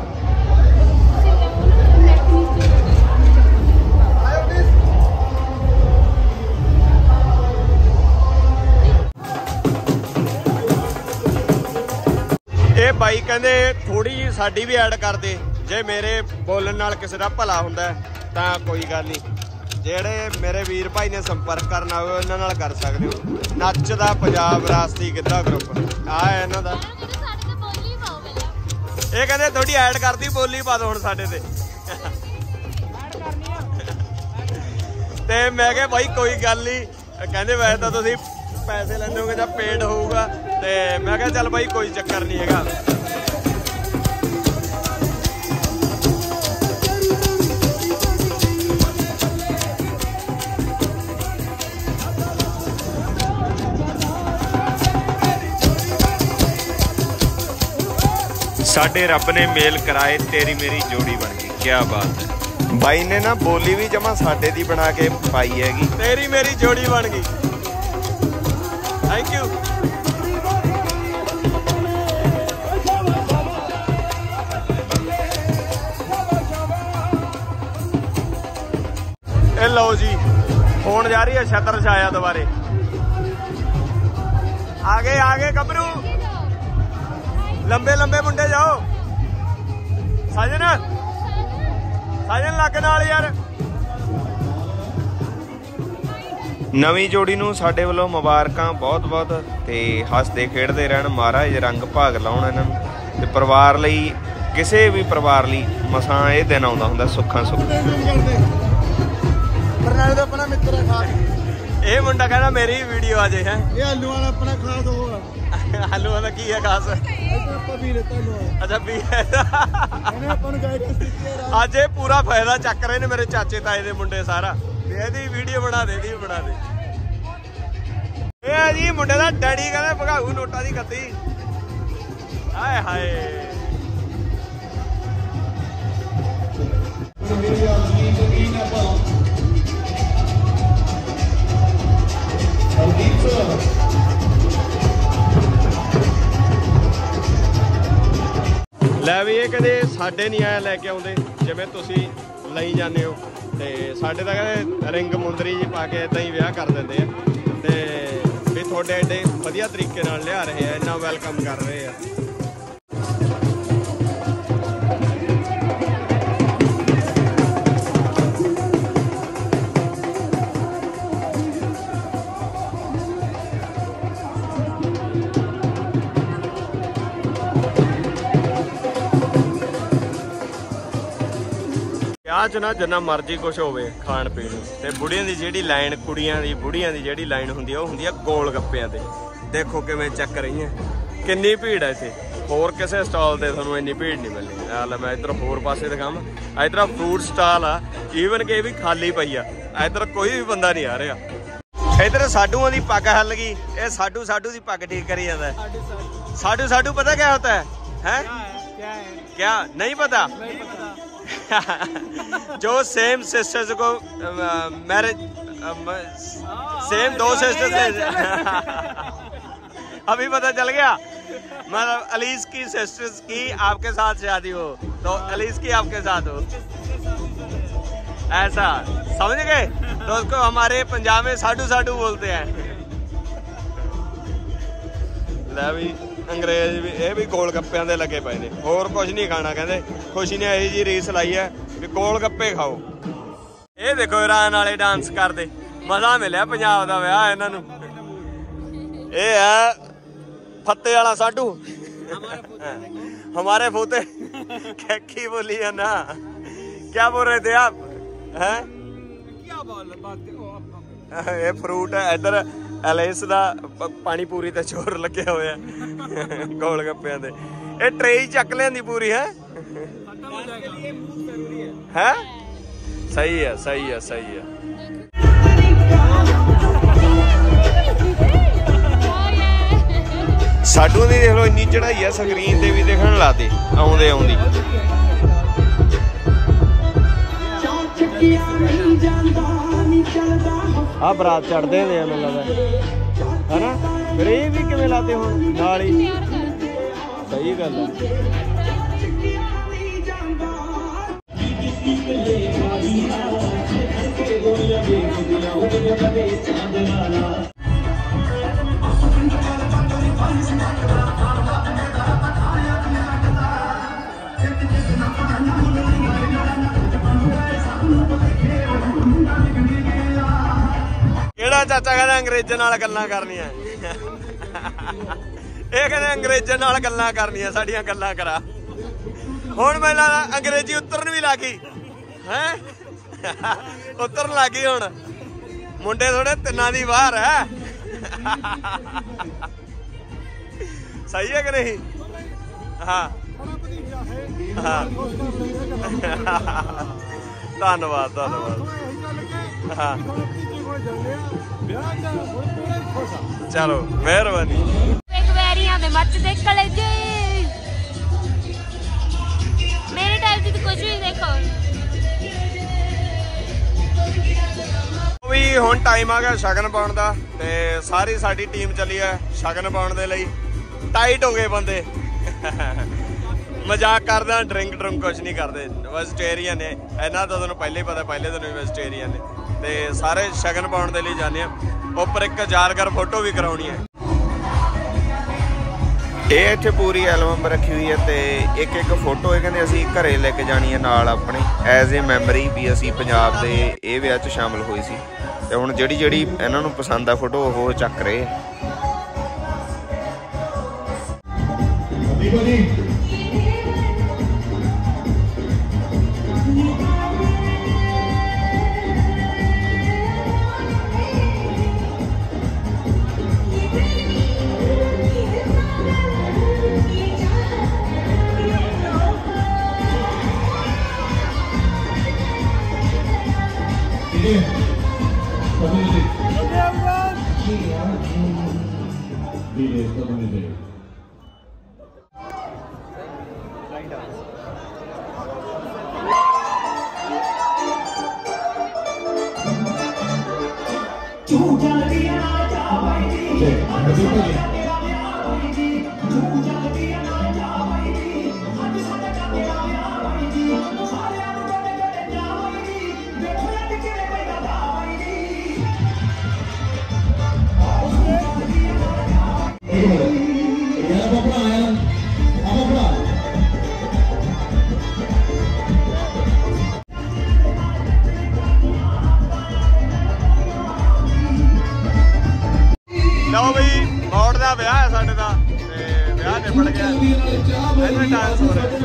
ਇਹ ਬਾਈ ਕਹਿੰਦੇ ਥੋੜੀ ਜਿਹੀ ਸਾਡੀ ਵੀ ਐਡ ਕਰ ਦੇ, ਜੇ ਮੇਰੇ ਬੋਲਣ ਨਾਲ ਕਿਸੇ ਦਾ ਭਲਾ ਹੁੰਦਾ ਤਾਂ ਕੋਈ ਗੱਲ ਨਹੀਂ। ਜਿਹੜੇ ਮੇਰੇ ਵੀਰ ਭਾਈ ਨੇ ਸੰਪਰਕ ਕਰਨਾ ਹੋਵੇ ਉਹਨਾਂ ਨਾਲ ਕਰ ਸਕਦੇ ਹੋ। ਨੱਚਦਾ ਪੰਜਾਬ ਵਿਰਾਸਤੀ ਗਿੱਧਾ ਗਰੁੱਪ ਆ ਹੈ ਇਹਨਾਂ ਦਾ। ਇਹ ਕਹਿੰਦੇ ਥੋੜੀ ਐਡ ਕਰਦੀ, ਬੋਲੀ ਪਾ ਦੋ ਹੁਣ ਸਾਡੇ ਤੇ। ਤੇ ਮੈਂ ਕਿਹਾ ਬਾਈ ਕੋਈ ਗੱਲ ਨਹੀਂ, ਕਹਿੰਦੇ ਵੈਸੇ ਤਾਂ ਤੁਸੀਂ ਪੈਸੇ ਲੈਂਦੇ ਹੋਗੇ ਜਾਂ ਪੇਡ ਹੋਊਗਾ। ਤੇ ਮੈਂ ਕਿਹਾ ਚੱਲ ਬਾਈ ਕੋਈ ਚੱਕਰ ਨਹੀਂ ਹੈਗਾ। ਸਾਡੇ ਰੱਬ ਨੇ ਮੇਲ ਕਰਾਏ, ਤੇਰੀ ਮੇਰੀ ਜੋੜੀ ਬਣ ਗਈ। ਕੀ ਬਾਤ ਹੈ। ਬਾਈ ਨੇ ਨਾ ਬੋਲੀ ਵੀ ਜਮਾ ਸਾਡੇ ਦੀ ਬਣਾ ਕੇ ਪਾਈ ਹੈਗੀ, ਤੇਰੀ ਮੇਰੀ ਜੋੜੀ ਬਣ ਗਈ। Thank you. ਇਹ ਲਓ ਜੀ, ਹੋਣ ਜਾ ਰਹੀ ਹੈ ਛਤਰ ਛਾਇਆ ਦੁਬਾਰੇ। ਆਗੇ ਆਗੇ ਗੱਭਰੂ, ਲੰਬੇ ਲੰਬੇ ਮੁੰਡੇ ਜਾਓ। ਸਾਜਨ ਸਾਜਨ ਲੱਗ ਨਾਲ ਯਾਰ। ਨਵੀਂ ਜੋੜੀ ਨੂੰ ਸਾਡੇ ਵੱਲੋਂ ਮੁਬਾਰਕਾਂ ਬਹੁਤ ਬਹੁਤ ਤੇ ਹੱਸਦੇ ਖੇਡਦੇ ਰਹਿਣ, ਮਹਾਰਾਜ ਰੰਗ ਭਾਗ ਲਾਉਣ ਇਹਨਾਂ ਨੂੰ। ਤੇ ਪਰਿਵਾਰ ਲਈ, ਕਿਸੇ ਵੀ ਪਰਿਵਾਰ ਲਈ ਮਸਾਂ ਇਹ ਦਿਨ ਆਉਂਦਾ ਹੁੰਦਾ ਸੁੱਖਾਂ ਸੁੱਖ। ਬਰਨਾਲੇ ਦਾ ਆਪਣਾ ਮਿੱਤਰ ਹੈ ਖਾਸ। ਇਹ ਮੁੰਡਾ ਕਹਿੰਦਾ ਮੇਰੀ ਵੀਡੀਓ ਆ ਜੇ। ਹੈ ਇਹ ਆਲੂ ਵਾਲਾ ਆਪਣਾ ਖਾਸ ਹੋਗਾ। ਆਲੂ ਵਾਲਾ ਕੀ ਹੈ ਖਾਸ? ਆਪਾਂ ਵੀ ਲੈਤਾ ਨੂੰ ਅੱਛਾ ਵੀ ਇਹਨੇ ਆਪਾਂ ਨੂੰ ਗਾਈਡੈਂਸ ਦਿੱਤੀ ਹੈ। ਅੱਜ ਇਹ ਪੂਰਾ ਫਾਇਦਾ ਚੱਕ ਰਹੇ ਨੇ ਮੇਰੇ ਚਾਚੇ ਤਾਏ ਦੇ ਮੁੰਡੇ ਸਾਰਾ। ਤੇ ਇਹਦੀ ਵੀਡੀਓ ਬਣਾ ਦੇ, ਇਹਦੀ ਬਣਾ ਦੇ। ਇਹ ਆ ਜੀ ਮੁੰਡੇ ਦਾ ਡੈਡੀ, ਕਹਿੰਦੇ ਭਗਾਊ ਨੋਟਾਂ ਦੀ ਗੱਤੀ। ਹਾਏ ਹਾਏ। ਲੈ ਵੀ ਇਹ ਕਦੇ ਸਾਡੇ ਨਹੀਂ ਆਇਆ ਲੈ ਕੇ ਆਉਂਦੇ ਜਿਵੇਂ ਤੁਸੀਂ ਲਈ ਜਾਂਦੇ ਹੋ। ਤੇ ਸਾਡੇ ਤਾਂ ਕਹਿੰਦੇ ਰਿੰਗ ਮੁੰਦਰੀ ਜੀ ਪਾ ਕੇ ਏਦਾਂ ਹੀ ਵਿਆਹ ਕਰ ਦਿੰਦੇ ਆ। ਤੇ ਵੀ ਤੁਹਾਡੇ ਐਡੇ ਵਧੀਆ ਤਰੀਕੇ ਨਾਲ ਲਿਆ ਰਹੇ ਆ, ਇੰਨਾ ਵੈਲਕਮ ਕਰ ਰਹੇ ਆ। ਵਿਆਹ 'ਚ ਨਾ ਜਿੰਨਾ ਮਰਜ਼ੀ ਕੁਛ ਹੋਵੇ ਖਾਣ ਪੀਣ ਨੂੰ, ਤੇ ਬੁੜੀਆਂ ਦੀ ਜਿਹੜੀ ਲਾਈਨ, ਕੁੜੀਆਂ ਦੀ ਬੁੜੀਆਂ ਦੀ ਜਿਹੜੀ ਲਾਈਨ ਹੁੰਦੀ ਆ ਉਹ ਹੁੰਦੀ ਆ ਗੋਲ ਗੱਪਿਆਂ ਤੇ। ਦੇਖੋ ਕਿਵੇਂ ਚੱਕ ਰਹੀਆਂ, ਕਿੰਨੀ ਭੀੜ ਹੈ ਇੱਥੇ। ਹੋਰ ਕਿਸੇ ਸਟਾਲ ਤੇ ਤੁਹਾਨੂੰ ਇੰਨੀ ਭੀੜ ਨਹੀਂ ਮਿਲਣੀ। ਆ ਲੈ ਮੈਂ ਇੱਧਰ ਹੋਰ ਪਾਸੇ ਦਿਖਾਵਾਂ। ਇੱਧਰ ਫਰੂਟ ਸਟਾਲ ਆ, ਈਵਨ ਕਿ ਇਹ ਵੀ ਖਾਲੀ ਪਈ ਆ। ਇੱਧਰ ਕੋਈ ਵੀ ਬੰਦਾ ਨਹੀਂ ਆ ਰਿਹਾ। ਇੱਧਰ ਸਾਡੂਆਂ ਦੀ ਪੱਗ ਹੱਲ ਗਈ। ਇਹ ਸਾਡੂ ਸਾਡੂ ਦੀ ਪੱਗ ਠੀਕ ਕਰੀ ਜਾਂਦਾ। ਸਾਡੂ ਸਾਡੂ ਪਤਾ ਕਿਆ ਹੁੰਦਾ ਹੈ? ਹੈ क्या नहीं पता? नहीं पता। जो सेम सिस्टर्स को मैरिज सेम दो सिस्टर्स अभी पता चल गया। मतलब अलीस की सिस्टर्स की आपके साथ शादी हो तो अलीस की आपके साथ हो, ऐसा समझ गए। तो उसको हमारे पंजाब में साडू साडू बोलते हैं। ले भी अंग्रेज भी ये भी गोल गप्पियां दे लगे पे ने, होर कुछ नहीं खाना। कहते खुशी ने यही जी रीस लाई है भी गोल गप्पे खाओ। ये देखो ईरान वाले डांस करते, मजा मिलिया पंजाब का विआह इन्हां नूं। ये है फत्ते वाला साडू, हमारे फूते की बोली है ना। क्या बोल रहे थे आप? हैं क्या बोल बात? ये फ्रूट है इधर एलेस दा पानी पूरी ते चोर लगे हुए हैं गोल गप्पियां दे। ये ट्रे ही चक लेंदी पूरी है हैं। सही है सही है सही है। साडू दी देख लो इन्नी चढ़ाई है, स्क्रीन ते भी देखण लाते आउंदे आउंदी। आ बरात चढ़दे ने मैनूं लगदा है ना, फिर ये भी किवें लाते हुण नाल ही। सही गल है। केड़ा चाचा कहता अंग्रेजां नाल गल्लां करनियां, ये कहते अंग्रेजां नाल गल्लां करनियां, साडियां गल्लां करा। हुण मैं अंग्रेजी उतरन भी लागी है, उतरन लागी हुण। मुंडे थोड़े तिन्ना दी बाहर है। सही है कि नहीं? हाँ हाँ धन्यवाद धन्यवाद। हाँ चलो मेहरबानी। मेरे टाइप की तो कुछ भी देखो। भी हुण टाइम आ गया शगन पाउण दा ते सारी साडी टीम चली है शगन पाउण दे लई। टाइट हो गए बंदे। मजाक करदा, ड्रिंक ड्रिंक कुछ नहीं करते, वेजिटेरियन है इन्हां तो तुहानूं पहले ही पता, पहले दिन भी वेजिटेरियन ने। ते सारे शगन पाउण दे लई जाने उपर एक यादगार फोटो भी कराउणी है। ये इत्थे पूरी एल्बम रखी हुई है ते एक एक फोटो ये कहते असीं घरे लेके जानी है नाल अपने एज ए मैमरी भी असीं पंजाब दे ये विआह च शामिल होई सी। ते हुण जिहड़ी जिहड़ी इन्हां नूं पसंद आ फोटो वो चक रहे। लो बई मौड़ का विआह है साडे दा ते विआह निबड़ गया, इन्ना डांस हो रहा।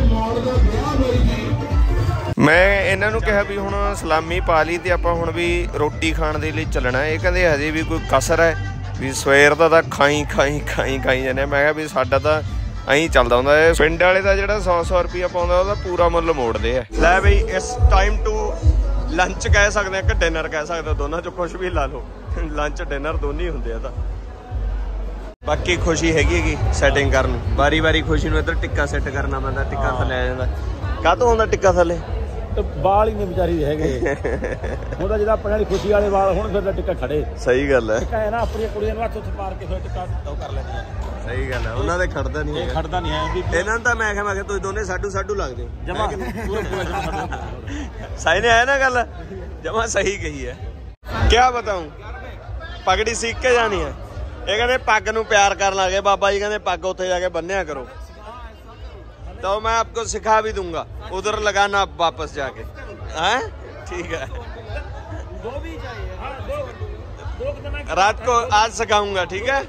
मैं इन्हां नूं कहा भी हुण सलामी पा ली ते आपां हुण भी रोटी खाण दे लई चलना। ये कहंदे हजे भी कोई कसर है भी सवेर दा तां खाई खाई खाई खाई जाने। मैं कहा भी साडा तां ऐं चलदा हुंदा है। पिंड वाले दा जिहड़ा सौ सौ रुपया पाउंदा ओहदा पूरा मुੱਲ मोड़दे आ। लै बई इस टाइम टू लंच कह सकते हैं कि डिनर कह सकते, दोनों चों कुछ भी ला लो, लंच डिनर दोनों ही हुंदे आ। बाकी खुशी हैगी सैटिंग करन, बारी बारी खुशी नूं इधर टिक्का सैट करना पैंदा, टिक्का थल्ले आ जांदा। काहतों आउंदा टिक्का थल्ले? ਵਾਲ ਹੀ ਨੇ ਵਿਚਾਰੀ ਹੈਗੇ ਉਹਦਾ ਜਿਹਦਾ ਆਪਣੇ ਵਾਲੀ ਖੁਸ਼ੀ ਵਾਲੇ ਵਾਲ ਹੁਣ ਫਿਰ ਟਿੱਕਾ ਖੜੇ। ਸਹੀ ਗੱਲ ਹੈ। ਟਿੱਕਾ ਹੈ ਨਾ ਆਪਣੀਆਂ ਕੁੜੀਆਂ ਨੂੰ ਹੱਥ ਉੱਥੇ ਮਾਰ ਕੇ ਫਿਰ ਟਿੱਕਾ ਉਹ ਕਰ ਲੈਂਦੀਆਂ। ਸਹੀ ਗੱਲ ਹੈ। ਉਹਨਾਂ ਦੇ ਖੜਦਾ ਨਹੀਂ ਇਹ ਖੜਦਾ ਨਹੀਂ ਹੈ ਵੀ ਇਹਨਾਂ ਨੂੰ ਤਾਂ ਮੈਂ ਕਿਹਾ ਮੈਂ ਕਿਹਾ ਤੁਸੀਂ ਦੋਨੇ ਸਾਡੂ ਸਾਡੂ ਲੱਗਦੇ ਹੋ ਜਮਾ ਪੂਰਾ ਪੂਰਾ ਜਮਾ। ਸਹੀ ਨੇ ਹੈ ਨਾ ਗੱਲ ਜਮਾ ਸਹੀ ਕਹੀ ਹੈ। ਕਿਆ ਬਤਾऊं ਪਗੜੀ ਸਿੱਖ ਕੇ ਜਾਣੀ ਹੈ। ਇਹ ਕਹਿੰਦੇ ਪੱਗ ਨੂੰ ਪਿਆਰ ਕਰਨ ਲੱਗੇ ਬਾਬਾ ਜੀ ਕਹਿੰਦੇ ਪੱਗ ਉੱਥੇ ਜਾ ਕੇ ਬੰਨਿਆ ਕਰੋ तो मैं आपको सिखा भी दूंगा उधर लगाना वापस जाके हैं ठीक है। रात को आज सिखाऊंगा ठीक है।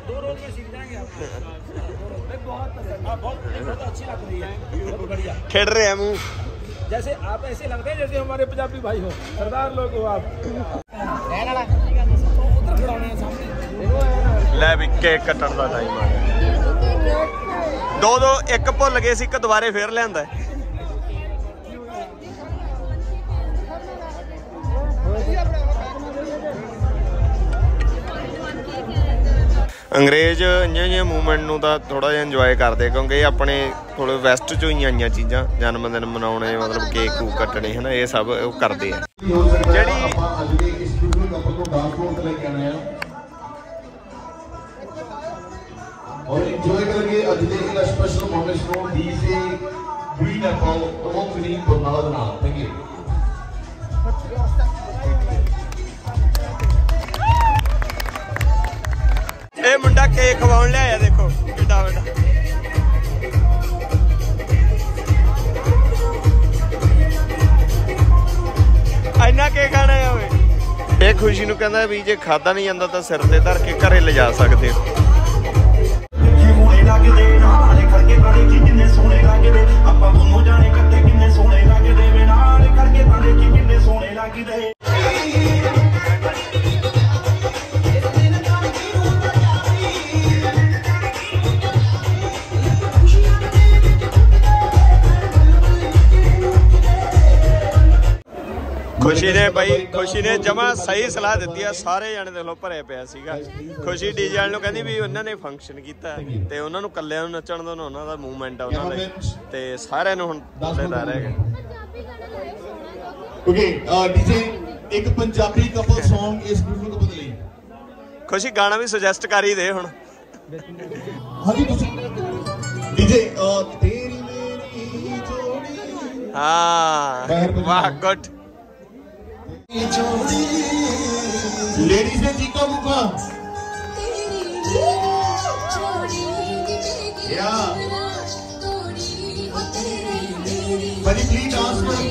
खेड़ रहे हैं मुंह जैसे आप ऐसे लगते हैं जैसे हमारे पंजाबी भाई हो सरदार लोग हो आप। ले भी केक कटण दा टाइम आ गया। दो दो एक भुल गए सी, एक दुबारे फिर लियांदा अंग्रेज इ'यां इ'यां मूवमेंट नूं तां थोड़ा जिहा इंजॉय करदे क्योंकि ये अपने थोड़े वैस्ट चों ही आईयां चीज़ां जन्म दिन मनाउणे मतलब केक कूक कट्टणे है ना ये सब वो करदे आ। ਜਿਹੜੀ और एंजॉय करेंगे अज दे इस स्पेशल मोमेंट्स नो डीजे ग्रीन एप्पल तमाम ग्रीन बरनाला दा नाम थैंक यू। ਇਹ ਮੁੰਡਾ ਕੇਕ ਖਵਾਉਣ ਲਿਆਇਆ ਦੇਖੋ ਕਿੱਡਾ ਵੱਡਾ। ਇੰਨਾ ਕੇਕ ਖਾਣਾ ਆ ਓਏ। ਇਹ ਖੁਸ਼ੀ ਨੂੰ ਕਹਿੰਦਾ ਵੀ ਜੇ ਖਾਦਾ ਨਹੀਂ ਜਾਂਦਾ ਤਾਂ ਸਿਰ ਤੇ ਧਰ ਕੇ ਘਰੇ ਲਿਜਾ ਸਕਦੇ ਹੋ। खुशी ने भाई खुशी ने जमा सही सलाह दी है। सारे जाने देख लो भरे पिया सीगा। खुशी डीजे वाले नूं कहंदी भी उन्होंने फंक्शन किया ते उन्हां नूं कल्लिआं नूं नच्चण दो, उन्हां दा मूवमेंट है उन्हां दा ते सारिआं नूं हुण बल्लेदार है। ओके डीजे एक पंजाबी कपल सॉन्ग इस ब्यूटीफुल कपल दे लई। खुशी गाना भी सुजैसट कर ही दे हुण। हां जी तुसीं डीजे तेरी मेरी जोड़ी। हां वाह गुड। लेडीज ने चीका मुका या बड़ी प्लीज डांस करो।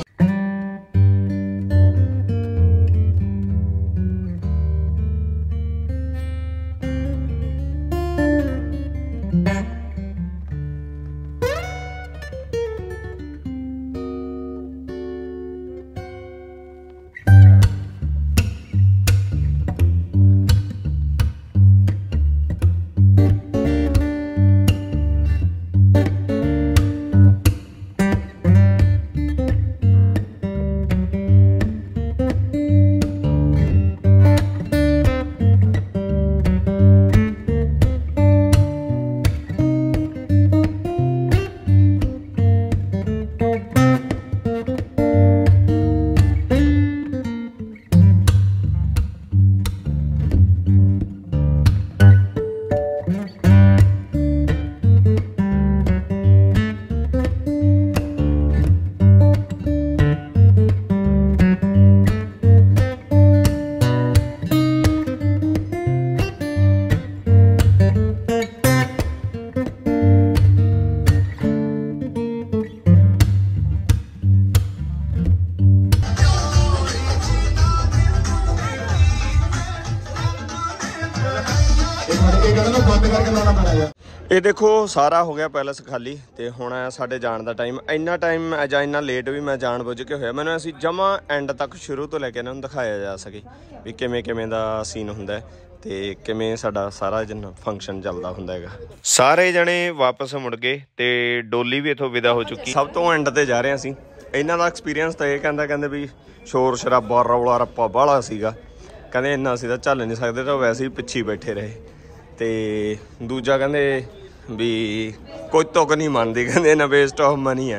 ਇਹ ਦੇਖੋ ਸਾਰਾ ਹੋ ਗਿਆ ਪੈਲਸ ਖਾਲੀ ਤੇ ਹੁਣ ਆ ਸਾਡੇ ਜਾਣ ਦਾ ਟਾਈਮ। ਇੰਨਾ ਟਾਈਮ ਜਾਂ ਇੰਨਾ ਲੇਟ ਵੀ ਮੈਂ ਜਾਣ ਬੁੱਝ ਕੇ ਹੋਇਆ। ਮੈਨੂੰ ਅਸੀਂ ਜਮਾ ਐਂਡ ਤੱਕ ਸ਼ੁਰੂ ਤੋਂ ਲੈ ਕੇ ਇਹਨਾਂ ਨੂੰ ਦਿਖਾਇਆ ਜਾ ਸਕੇ ਵੀ ਕਿਵੇਂ ਕਿਵੇਂ ਦਾ ਸੀਨ ਹੁੰਦਾ ਤੇ ਕਿਵੇਂ ਸਾਡਾ ਸਾਰਾ ਜਨ ਫੰਕਸ਼ਨ ਚੱਲਦਾ ਹੁੰਦਾ ਹੈਗਾ। ਸਾਰੇ ਜਣੇ ਵਾਪਸ ਮੁੜ ਗਏ ਤੇ ਡੋਲੀ ਵੀ ਇੱਥੋਂ ਵਿਦਾ ਹੋ ਚੁੱਕੀ। ਸਭ ਤੋਂ ਐਂਡ ਤੇ ਜਾ ਰਹੇ ਅਸੀਂ। ਇਹਨਾਂ ਦਾ ਐਕਸਪੀਰੀਅੰਸ ਤਾਂ ਇਹ ਕਹਿੰਦਾ ਕਹਿੰਦੇ ਵੀ ਸ਼ੋਰ ਸ਼ਰਾਬਾ ਰੌਲਾ ਰੱਪਾ ਬਾਹਲਾ ਸੀਗਾ। ਕਹਿੰਦੇ ਇੰਨਾ ਅਸੀਂ ਤਾਂ ਚੱਲ ਨਹੀਂ ਸਕਦੇ ਤਾਂ ਵੈਸੇ ਹੀ ਪਿੱਛੇ ਬੈਠੇ ਰਹੇ। ਤੇ ਦੂਜਾ ਕਹਿੰਦੇ ਵੀ ਕੋਈ ਤੁਕ ਨਹੀਂ ਮੰਨਦੀ, ਕਹਿੰਦੇ ਨਾ ਵੇਸਟ ਆਫ ਮਨੀ ਹੈ।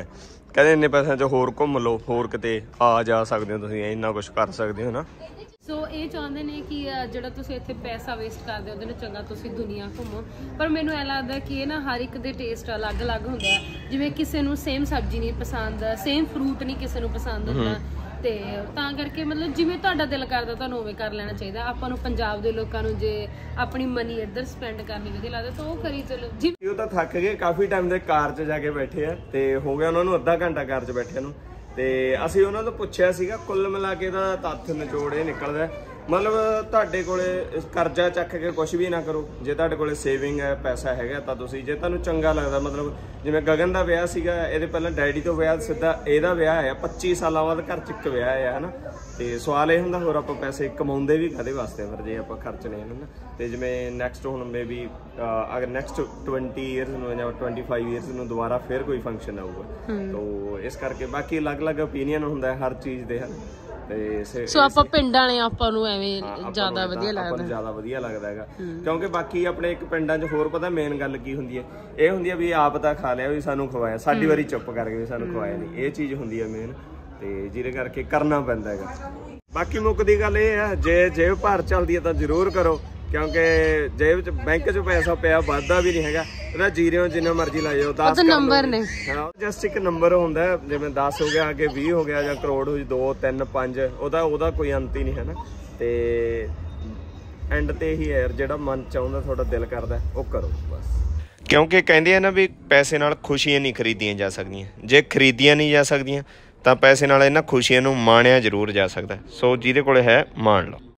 ਕਹਿੰਦੇ ਇੰਨੇ ਪੈਸਿਆਂ 'ਚ ਹੋਰ ਘੁੰਮ ਲਓ, ਹੋਰ ਕਿਤੇ ਆ ਜਾ ਸਕਦੇ ਹੋ ਤੁਸੀਂ, ਇੰਨਾ ਕੁਛ ਕਰ ਸਕਦੇ ਹੋ ਨਾ। ਸੋ ਇਹ ਚਾਹੁੰਦੇ ਨੇ ਕਿ ਜਿਹੜਾ ਤੁਸੀਂ ਇੱਥੇ ਪੈਸਾ ਵੇਸਟ ਕਰਦੇ ਹੋ ਉਹਦੇ ਨਾਲ ਚੰਗਾ ਤੁਸੀਂ ਦੁਨੀਆ ਘੁੰਮੋ। ਪਰ ਮੈਨੂੰ ਇਹ ਲੱਗਦਾ ਕਿ ਇਹ ਨਾ ਹਰ ਇੱਕ ਦੇ ਟੇਸਟ ਅਲੱਗ-ਅਲੱਗ ਹੁੰਦਾ। ਜਿਵੇਂ ਕਿਸੇ ਨੂੰ ਸੇਮ ਸਬਜ਼ੀ ਨਹੀਂ ਪਸੰਦ, ਸੇਮ ਫਰੂਟ ਨਹੀਂ ਕਿਸੇ ਨੂੰ ਪਸੰਦ ਹੁੰਦਾ, ਤੇ ਤਾਂ ਕਰਕੇ ਮਤਲਬ ਜਿਵੇਂ ਤੁਹਾਡਾ ਦਿਲ ਕਰਦਾ ਤੁਹਾਨੂੰ ਉਵੇਂ ਕਰ ਲੈਣਾ ਚਾਹੀਦਾ। ਆਪਾਂ ਨੂੰ ਪੰਜਾਬ ਦੇ ਲੋਕਾਂ ਨੂੰ ਜੇ ਆਪਣੀ ਮਨੀ ਇੱਧਰ ਸਪੈਂਡ ਕਰਨੀ ਵਧੀਆ ਲੱਗਦਾ ਤਾਂ ਉਹ ਕਰੀ ਚਲੋ। ਜਿਵੇਂ ਉਹ ਤਾਂ ਥੱਕ ਗਏ, ਕਾਫੀ ਟਾਈਮ ਦੇ ਕਾਰ 'ਚ ਜਾ ਕੇ ਬੈਠੇ ਆ ਤੇ ਹੋ ਗਿਆ ਉਹਨਾਂ ਨੂੰ ਅੱਧਾ ਘੰਟਾ ਕਾਰ 'ਚ ਬੈਠਿਆਂ ਨੂੰ। ਤੇ ਅਸੀਂ ਉਹਨਾਂ ਤੋਂ ਪੁੱਛਿਆ ਸੀਗਾ ਕੁੱਲ ਮਿਲਾ ਕੇ ਦਾ ਤੱਥ ਨਿਚੋੜ ਇਹ ਨਿਕਲਦਾ ਮਤਲਬ ਤੁਹਾਡੇ ਕੋਲੇ ਕਰਜ਼ਾ ਚੱਕ ਕੇ ਕੁਝ ਵੀ ਨਾ ਕਰੋ। ਜੇ ਤੁਹਾਡੇ ਕੋਲੇ ਸੇਵਿੰਗ ਹੈ, ਪੈਸਾ ਹੈਗਾ ਤਾਂ ਤੁਸੀਂ, ਜੇ ਤੁਹਾਨੂੰ ਚੰਗਾ ਲੱਗਦਾ, ਮਤਲਬ ਜਿਵੇਂ ਗਗਨ ਦਾ ਵਿਆਹ ਸੀਗਾ, ਇਹਦੇ ਪਹਿਲਾਂ ਡੈਡੀ ਤੋਂ ਵਿਆਹ ਸਿੱਧਾ ਇਹਦਾ ਵਿਆਹ ਆਇਆ, ਪੱਚੀ ਸਾਲਾਂ ਬਾਅਦ ਘਰ 'ਚ ਇੱਕ ਵਿਆਹ ਆਇਆ ਹਨਾ। ਤੇ ਸਵਾਲ ਇਹ ਹੁੰਦਾ ਹੋਰ ਆਪਾਂ ਪੈਸੇ ਕਮਾਉਂਦੇ ਵੀ ਕਾਹਦੇ ਵਾਸਤੇ ਫਿਰ ਜੇ ਆਪਾਂ ਖਰਚਣੇ ਹਨ ਨਾ। ਤੇ ਜਿਵੇਂ ਨੈਕਸਟ ਹੁਣ ਮੇ ਬੀ ਅਗਰ ਨੈਕਸਟ ਟਵੰਟੀ ਈਅਰਸ ਨੂੰ ਜਾਂ ਟਵੰਟੀ ਫਾਈਵ ਈਅਰਸ ਨੂੰ ਦੁਬਾਰਾ ਫਿਰ ਕੋਈ ਫੰਕਸ਼ਨ ਆਊਗਾ ਤਾਂ ਇਸ ਕਰਕੇ ਬਾਕੀ ਅਲੱਗ-ਅਲੱਗ ਓਪੀਨੀਅਨ ਹੁੰਦਾ ਹਰ ਚੀਜ਼ ਦੇ ਹਨ। ਤੇ ਸੋ ਆਪਾਂ ਪਿੰਡ ਵਾਲੇ ਆਪਾਂ ਨੂੰ ਐਵੇਂ ਜ਼ਿਆਦਾ ਵਧੀਆ ਲੱਗਦਾ, ਆਪਾਂ ਨੂੰ ਜ਼ਿਆਦਾ ਵਧੀਆ ਲੱਗਦਾ ਹੈਗਾ ਕਿਉਂਕਿ ਬਾਕੀ ਆਪਣੇ ਇੱਕ ਪਿੰਡਾਂ 'ਚ ਹੋਰ ਪਤਾ ਮੇਨ ਗੱਲ ਕੀ ਹੁੰਦੀ ਹੈ, ਇਹ ਹੁੰਦੀ ਹੈ ਵੀ ਆਪ ਤਾਂ ਖਾ ਲਿਆ ਵੀ ਸਾਨੂੰ ਖਵਾਇਆ, ਸਾਡੀ ਵਾਰੀ ਚੁੱਪ ਕਰਕੇ ਵੀ ਸਾਨੂੰ ਖਵਾਇਆ ਨਹੀਂ, ਇਹ ਚੀਜ਼ ਹੁੰਦੀ ਹੈ ਮੇਨ। ਤੇ ਜਿਹਦੇ ਕਰਕੇ ਕਰਨਾ ਪੈਂਦਾ ਹੈਗਾ। ਬਾਕੀ ਮੁੱਕਦੀ ਗੱਲ ਇਹ ਆ ਜੇ ਜੇਬ ਭਾਰ ਚੱਲਦੀ ਹੈ ਤਾਂ ਜ਼ਰੂਰ ਕਰੋ ਕਿਉਂਕਿ ਜੇਬ 'ਚ ਬੈਂਕ 'ਚ ਪੈਸਾ ਪਿਆ ਵੱਧਦਾ ਵੀ ਨਹੀਂ ਹੈਗਾ, ਉਹਦਾ ਜੀਰੋ ਜਿੰਨਾ ਮਰਜ਼ੀ ਲਾ ਜਾਓ। ਦਸ ਨੰਬਰ ਨੇ, ਜਸਟ ਇੱਕ ਨੰਬਰ ਹੁੰਦਾ, ਜਿਵੇਂ ਦਸ ਹੋ ਗਿਆ ਅੱਗੇ ਵੀਹ ਹੋ ਗਿਆ ਜਾਂ ਕਰੋੜ ਹੋ ਦੋ ਤਿੰਨ ਪੰਜ, ਉਹਦਾ ਉਹਦਾ ਕੋਈ ਅੰਤ ਹੀ ਨਹੀਂ ਹੈ ਨਾ। ਤੇ ਐਂਡ ਤੇ ਇਹੀ ਹੈ ਜਿਹੜਾ ਮਨ ਚਾਹੁੰਦਾ ਤੁਹਾਡਾ ਦਿਲ ਕਰਦਾ ਉਹ ਕਰੋ ਬਸ। ਕਿਉਂਕਿ ਕਹਿੰਦੇ ਆ ਨਾ ਵੀ ਪੈਸੇ ਨਾਲ ਖੁਸ਼ੀਆਂ ਨਹੀਂ ਖਰੀਦੀਆਂ ਜਾ ਸਕਦੀਆਂ, ਜੇ ਖਰੀਦੀਆਂ ਨਹੀਂ ਜਾ ਸਕਦੀਆਂ ਤਾਂ ਪੈਸੇ ਨਾਲ ਇਹਨਾਂ ਖੁਸ਼ੀਆਂ ਨੂੰ ਮਾਣਿਆ ਜ਼ਰੂਰ ਜਾ ਸਕਦਾ। ਸੋ ਜਿਹਦੇ ਕੋਲ ਹੈ ਮਾਣ ਲਓ।